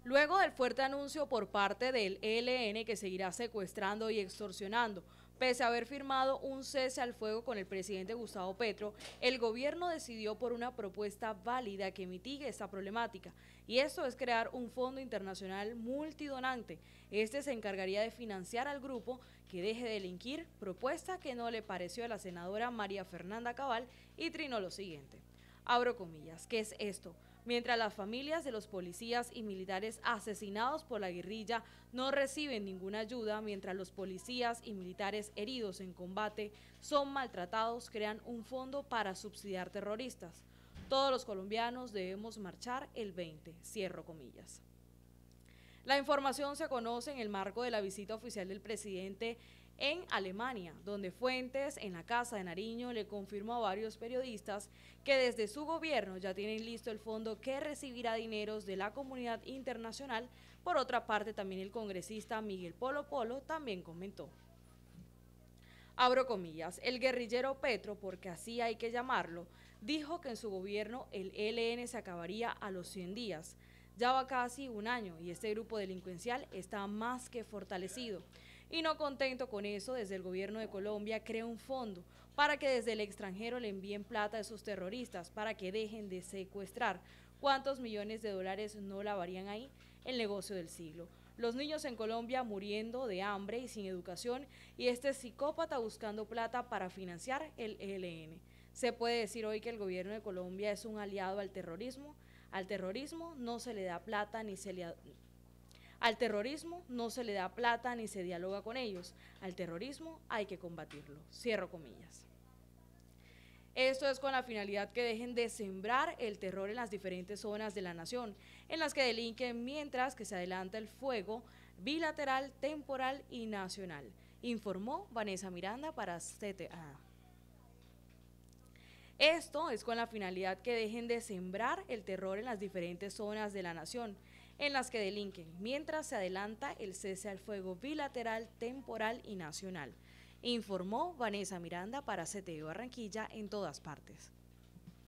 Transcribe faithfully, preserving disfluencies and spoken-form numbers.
Luego del fuerte anuncio por parte del E L N que seguirá secuestrando y extorsionando, pese a haber firmado un cese al fuego con el presidente Gustavo Petro, el gobierno decidió por una propuesta válida que mitigue esta problemática, y esto es crear un fondo internacional multidonante. Este se encargaría de financiar al grupo que deje de delinquir, propuesta que no le pareció a la senadora María Fernanda Cabal, y trinó lo siguiente. Abro comillas, ¿qué es esto? Mientras las familias de los policías y militares asesinados por la guerrilla no reciben ninguna ayuda, mientras los policías y militares heridos en combate son maltratados, crean un fondo para subsidiar terroristas. Todos los colombianos debemos marchar el veinte, cierro comillas. La información se conoce en el marco de la visita oficial del presidente en Alemania, donde fuentes en la Casa de Nariño le confirmó a varios periodistas que desde su gobierno ya tienen listo el fondo que recibirá dineros de la comunidad internacional. Por otra parte, también el congresista Miguel Polo Polo también comentó. Abro comillas, el guerrillero Petro, porque así hay que llamarlo, dijo que en su gobierno el E L N se acabaría a los cien días. Ya va casi un año y este grupo delincuencial está más que fortalecido. Y no contento con eso, desde el gobierno de Colombia crea un fondo para que desde el extranjero le envíen plata a esos terroristas para que dejen de secuestrar. ¿Cuántos millones de dólares no lavarían ahí? El negocio del siglo. Los niños en Colombia muriendo de hambre y sin educación, y este psicópata buscando plata para financiar el E L N. ¿Se puede decir hoy que el gobierno de Colombia es un aliado al terrorismo? Al terrorismo no se le da plata ni se le... Al terrorismo no se le da plata ni se dialoga con ellos. Al terrorismo hay que combatirlo. Cierro comillas. Esto es con la finalidad que dejen de sembrar el terror en las diferentes zonas de la nación, en las que delinquen mientras que se adelanta el fuego bilateral, temporal y nacional, informó Vanessa Miranda para C T A. Esto es con la finalidad que dejen de sembrar el terror en las diferentes zonas de la nación, en las que delinquen, mientras se adelanta el cese al fuego bilateral, temporal y nacional, informó Vanessa Miranda para C T V Barranquilla, en todas partes.